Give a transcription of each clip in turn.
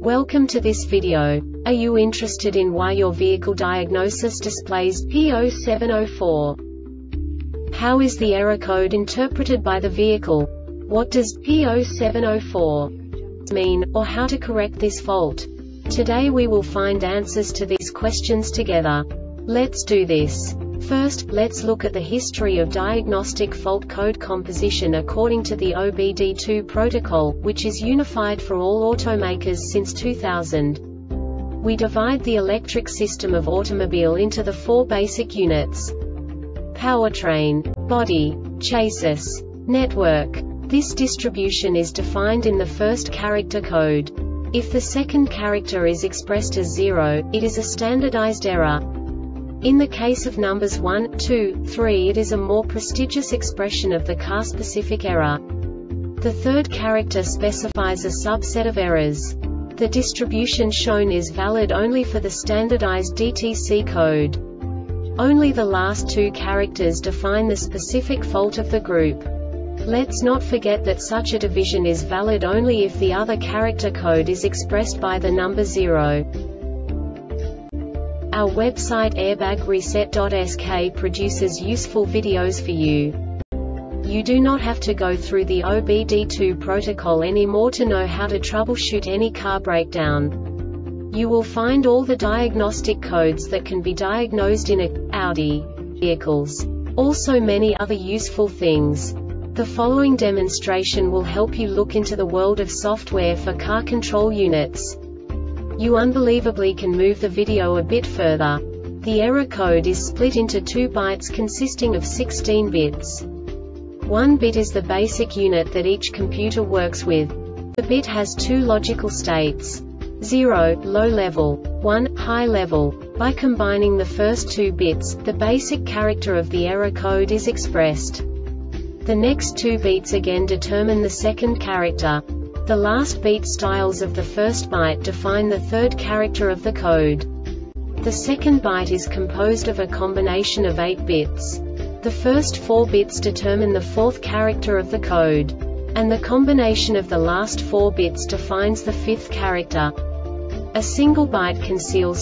Welcome to this video. Are you interested in why your vehicle diagnosis displays P0704? How is the error code interpreted by the vehicle? What does P0704 mean, or how to correct this fault? Today we will find answers to these questions together. Let's do this. First, let's look at the history of diagnostic fault code composition according to the OBD2 protocol, which is unified for all automakers since 2000. We divide the electric system of automobile into the four basic units: powertrain, body, chassis, network. This distribution is defined in the first character code. If the second character is expressed as 0, it is a standardized error. In the case of numbers 1, 2, 3, it is a more prestigious expression of the car-specific error. The third character specifies a subset of errors. The distribution shown is valid only for the standardized DTC code. Only the last two characters define the specific fault of the group. Let's not forget that such a division is valid only if the other character code is expressed by the number 0. Our website airbagreset.sk produces useful videos for you. You do not have to go through the OBD2 protocol anymore to know how to troubleshoot any car breakdown. You will find all the diagnostic codes that can be diagnosed in Audi vehicles. Also many other useful things. The following demonstration will help you look into the world of software for car control units. You unbelievably can move the video a bit further. The error code is split into 2 bytes consisting of 16 bits. 1 bit is the basic unit that each computer works with. The bit has 2 logical states: 0, low level, 1, high level. By combining the first 2 bits, the basic character of the error code is expressed. The next 2 beats again determine the second character. The last beat styles of the first byte define the third character of the code. The second byte is composed of a combination of 8 bits. The first 4 bits determine the fourth character of the code. And the combination of the last 4 bits defines the fifth character. A single byte conceals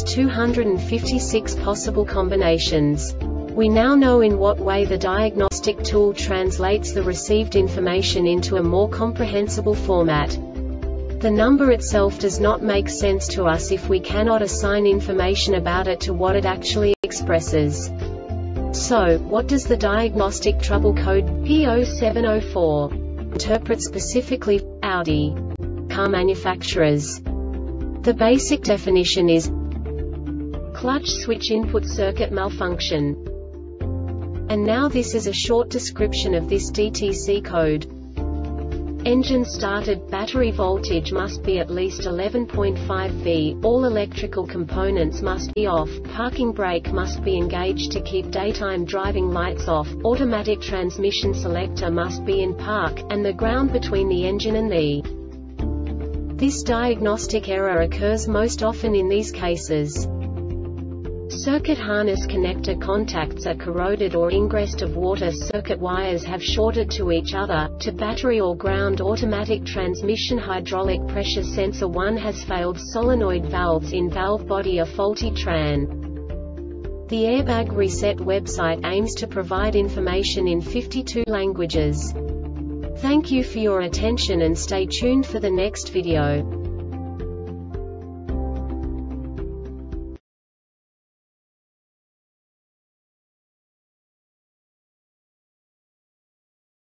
256 possible combinations. We now know in what way the diagnostic tool translates the received information into a more comprehensible format. The number itself does not make sense to us if we cannot assign information about it to what it actually expresses. So, what does the diagnostic trouble code P0704 interpret specifically for Audi car manufacturers? The basic definition is clutch switch input circuit malfunction. And now this is a short description of this DTC code. Engine started, battery voltage must be at least 11.5 V, all electrical components must be off, parking brake must be engaged to keep daytime driving lights off, automatic transmission selector must be in park, and the ground between the engine and the. This diagnostic error occurs most often in these cases: circuit harness connector contacts are corroded or ingress of water, circuit wires have shorted to each other, to battery or ground, automatic transmission, hydraulic pressure sensor 1 has failed, solenoid valves in valve body are faulty, tran. The Airbag Reset website aims to provide information in 52 languages. Thank you for your attention and stay tuned for the next video.